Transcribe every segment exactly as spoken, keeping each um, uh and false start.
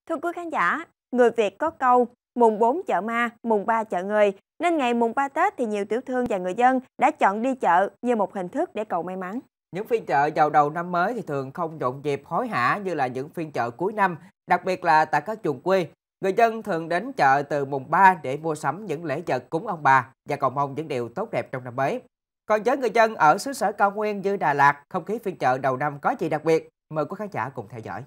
Thưa quý khán giả, người Việt có câu mùng bốn chợ ma, mùng ba chợ người, nên ngày mùng ba Tết thì nhiều tiểu thương và người dân đã chọn đi chợ như một hình thức để cầu may mắn. Những phiên chợ vào đầu năm mới thì thường không nhộn nhịp hối hả như là những phiên chợ cuối năm, đặc biệt là tại các vùng quê. Người dân thường đến chợ từ mùng ba để mua sắm những lễ vật cúng ông bà và cầu mong những điều tốt đẹp trong năm mới. Còn với người dân ở xứ sở cao nguyên như Đà Lạt, không khí phiên chợ đầu năm có gì đặc biệt? Mời quý khán giả cùng theo dõi.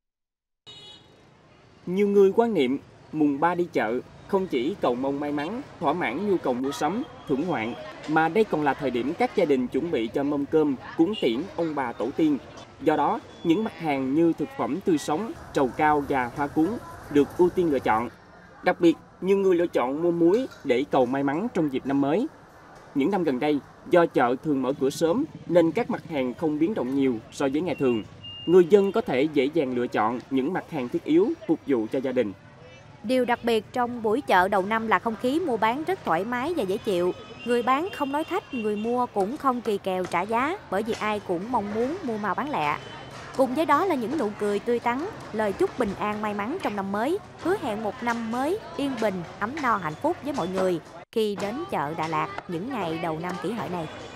Nhiều người quan niệm mùng ba đi chợ không chỉ cầu mong may mắn, thỏa mãn nhu cầu mua sắm, thưởng ngoạn, mà đây còn là thời điểm các gia đình chuẩn bị cho mâm cơm, cúng tiễn ông bà tổ tiên. Do đó, những mặt hàng như thực phẩm tươi sống, trầu cao và hoa cúng được ưu tiên lựa chọn. Đặc biệt, nhiều người lựa chọn mua muối để cầu may mắn trong dịp năm mới. Những năm gần đây, do chợ thường mở cửa sớm nên các mặt hàng không biến động nhiều so với ngày thường. Người dân có thể dễ dàng lựa chọn những mặt hàng thiết yếu phục vụ cho gia đình. Điều đặc biệt trong buổi chợ đầu năm là không khí mua bán rất thoải mái và dễ chịu. Người bán không nói thách, người mua cũng không kỳ kèo trả giá, bởi vì ai cũng mong muốn mua mau bán lẹ. Cùng với đó là những nụ cười tươi tắn, lời chúc bình an may mắn trong năm mới, hứa hẹn một năm mới yên bình, ấm no hạnh phúc với mọi người khi đến chợ Đà Lạt những ngày đầu năm Kỷ Hợi này.